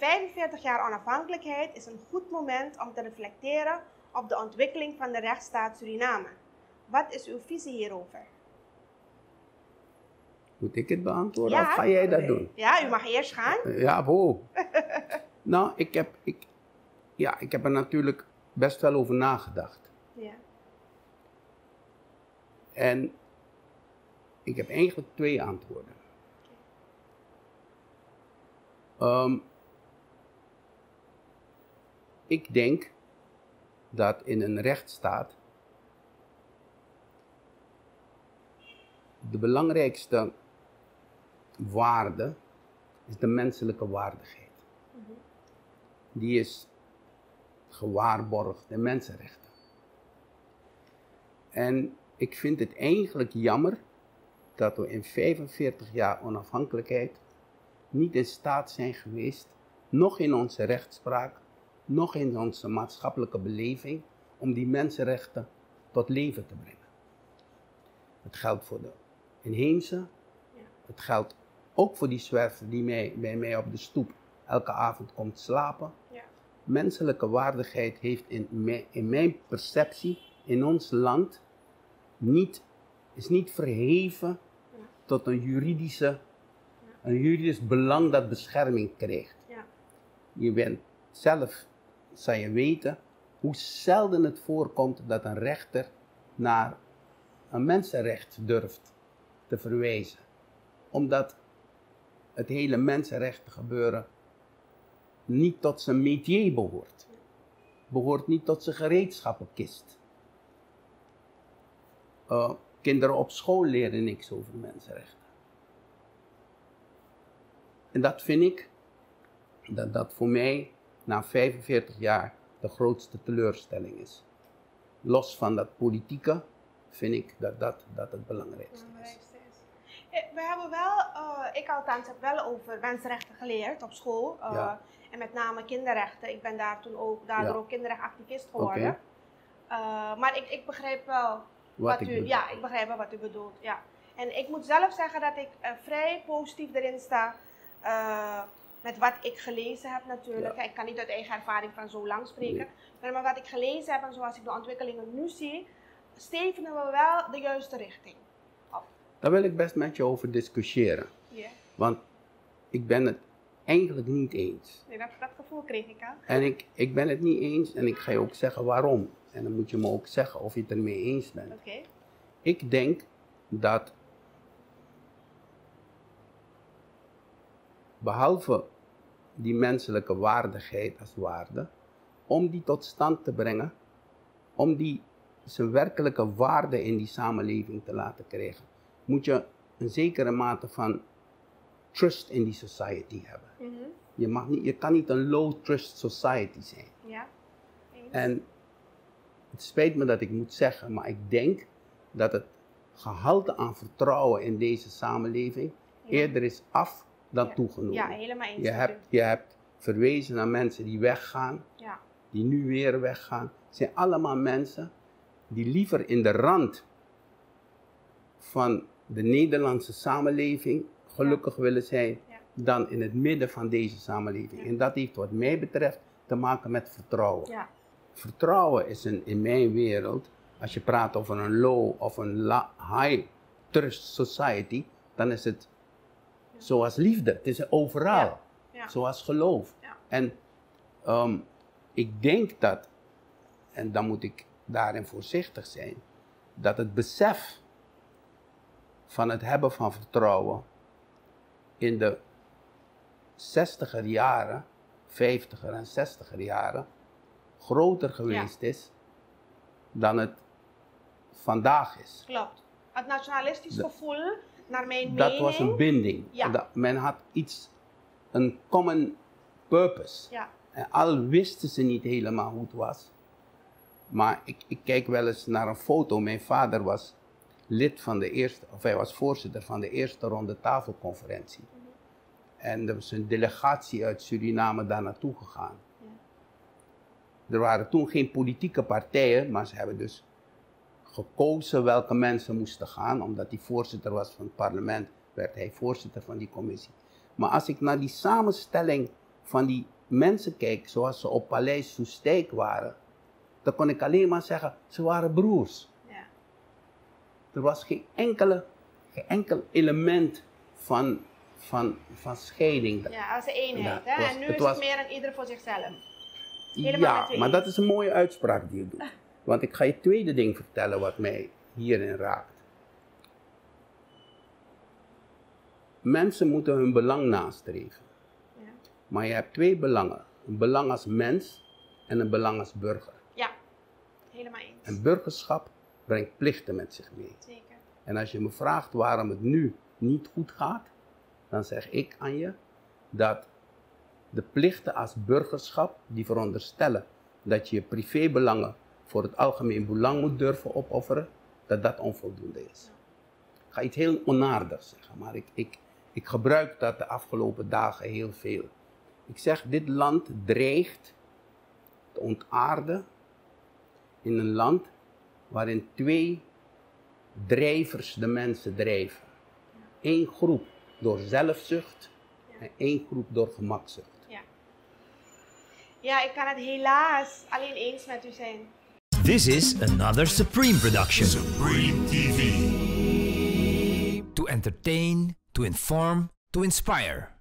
45 jaar onafhankelijkheid is een goed moment om te reflecteren op de ontwikkeling van de rechtsstaat Suriname. Wat is uw visie hierover? Moet ik het beantwoorden Ja. of ga jij dat doen? Ja, u mag eerst gaan. Ja, wow. Nou, ik heb er natuurlijk best wel over nagedacht. Ja. En ik heb eigenlijk 2 antwoorden. Ik denk dat in een rechtsstaat de belangrijkste waarde is de menselijke waardigheid. Die is gewaarborgd in mensenrechten. En ik vind het eigenlijk jammer dat we in 45 jaar onafhankelijkheid niet in staat zijn geweest, nog in onze rechtspraak, nog in onze maatschappelijke beleving, om die mensenrechten tot leven te brengen. Het geldt voor de inheemse, het geldt ook voor die zwerver die bij mij op de stoep elke avond komt slapen. Ja. Menselijke waardigheid heeft in mijn perceptie in ons land is niet verheven tot een juridisch belang dat bescherming krijgt. Ja. Je bent zelf, zou je weten, hoe zelden het voorkomt dat een rechter naar een mensenrecht durft te verwijzen. Omdat het hele mensenrechten gebeuren niet tot zijn métier behoort. Behoort niet tot zijn gereedschappenkist. Kinderen op school leren niks over mensenrechten. En dat vind ik, dat voor mij na 45 jaar de grootste teleurstelling is. Los van dat politieke vind ik dat het belangrijkste is. We hebben wel, ik althans heb wel over mensenrechten geleerd op school. Ja. En met name kinderrechten. Ik ben daardoor Ja. ook kinderrechtenactivist geworden. Oké. Maar ik begrijp wel Wat ik bedoel. Ja, ik begrijp wel wat u bedoelt. Ja. En ik moet zelf zeggen dat ik vrij positief erin sta. Met wat ik gelezen heb natuurlijk. Ja. Ik kan niet uit eigen ervaring van zo lang spreken. Maar met wat ik gelezen heb en zoals ik de ontwikkelingen nu zie, stevenen we wel de juiste richting op. Daar wil ik best met je over discussiëren. Yeah. Want ik ben het eigenlijk niet eens. Nee, dat gevoel kreeg ik al. En ik ben het niet eens en ik ga je ook zeggen waarom. En dan moet je me ook zeggen of je het ermee eens bent. Oké. Ik denk dat behalve die menselijke waardigheid als waarde, om die tot stand te brengen, om die zijn werkelijke waarde in die samenleving te laten krijgen, moet je een zekere mate van trust in die society hebben. Je kan niet een low trust society zijn. Ja. Eens. En het spijt me dat ik moet zeggen, maar ik denk dat het gehalte aan vertrouwen in deze samenleving eerder is af dan toegenomen. Ja, helemaal eens. Je hebt verwezen naar mensen die weggaan, die nu weer weggaan. Het zijn allemaal mensen die liever in de rand van de Nederlandse samenleving gelukkig willen zijn dan in het midden van deze samenleving. En dat heeft wat mij betreft te maken met vertrouwen. Ja. Vertrouwen is in mijn wereld, als je praat over een low of een high trust society, dan is het zoals liefde. Het is overal. Zoals geloof. Ja. En ik denk dat, en dan moet ik daarin voorzichtig zijn, dat het besef van het hebben van vertrouwen in de 60er jaren, 50er en 60er jaren groter geweest is dan het vandaag is. Klopt. Het nationalistisch gevoel, naar mijn mening. Dat was een binding. Ja. Men had een common purpose. Ja. En al wisten ze niet helemaal hoe het was. Maar ik kijk wel eens naar een foto. Mijn vader was hij was voorzitter van de eerste ronde tafelconferentie. En er was een delegatie uit Suriname daar naartoe gegaan. Er waren toen geen politieke partijen, maar ze hebben dus gekozen welke mensen moesten gaan. Omdat hij voorzitter was van het parlement, werd hij voorzitter van die commissie. Maar als ik naar die samenstelling van die mensen keek zoals ze op Paleis Soestdijk waren, dan kon ik alleen maar zeggen, ze waren broers. Ja. Er was geen enkel element van scheiding. Ja, als een eenheid. Ja, hè? was- En nu het is was- het meer een ieder voor zichzelf. Helemaal met Ja, twee maar eens. dat is een mooie uitspraak die je doet. Want ik ga je tweede ding vertellen wat mij hierin raakt. Mensen moeten hun belang nastreven. Ja. Maar je hebt twee belangen. Een belang als mens en een belang als burger. Ja, helemaal eens. En burgerschap brengt plichten met zich mee. Zeker. En als je me vraagt waarom het nu niet goed gaat, dan zeg ik aan je dat de plichten als burgerschap, die veronderstellen dat je je privébelangen voor het algemeen belang moet durven opofferen, dat dat onvoldoende is. Ik ga iets heel onaardigs zeggen, maar ik gebruik dat de afgelopen dagen heel veel. Ik zeg, dit land dreigt te ontaarden in een land waarin twee drijvers de mensen drijven. Eén groep door zelfzucht en één groep door gemakzucht. Ja, ik kan het helaas alleen eens met u zijn. This is another Supreme production. Supreme TV. To entertain, to inform, to inspire.